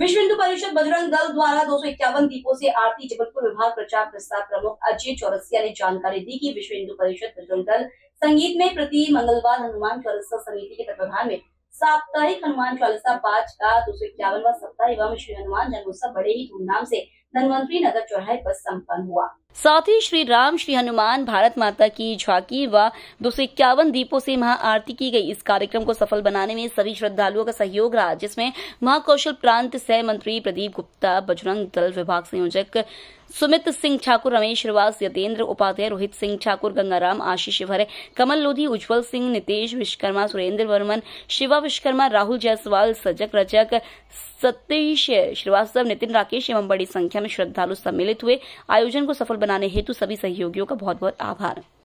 विश्व हिंदू परिषद बजरंग दल द्वारा 251 दीपों से आरती। जबलपुर विभाग प्रचार प्रसार प्रमुख अजय चौरसिया ने जानकारी दी कि विश्व हिंदू परिषद बजरंग दल संगीत में प्रति मंगलवार हनुमान चालीसा समिति के तत्वाधान में साप्ताहिक हनुमान चालीसा पाठ का 251वां सप्ताह एवं श्री हनुमान जन्मोत्सव बड़े ही धूमधाम से धनवंतरी नगर चौराहे पर संपन्न हुआ। साथ ही श्री राम, श्री हनुमान, भारत माता की झांकी व 251 दीपों से महाआरती की गई। इस कार्यक्रम को सफल बनाने में सभी श्रद्धालुओं का सहयोग रहा, जिसमें महाकौशल प्रांत सह मंत्री प्रदीप गुप्ता, बजरंग दल विभाग संयोजक सुमित सिंह ठाकुर, रमेश श्रीवास, यतेंद्र उपाध्याय, रोहित सिंह ठाकुर, गंगाराम, आशीष भरे, कमल लोधी, उज्जवल सिंह, नितेश विश्वकर्मा, सुरेंद्र वर्मन, शिवा विश्वकर्मा, राहुल जायसवाल, सजक रचक, सतीश श्रीवास्तव, नितिन राकेश एवं बड़ी संख्या में श्रद्धालु सम्मिलित हुए। आयोजन को सफल बनाने हेतु सभी सहयोगियों का बहुत बहुत आभार।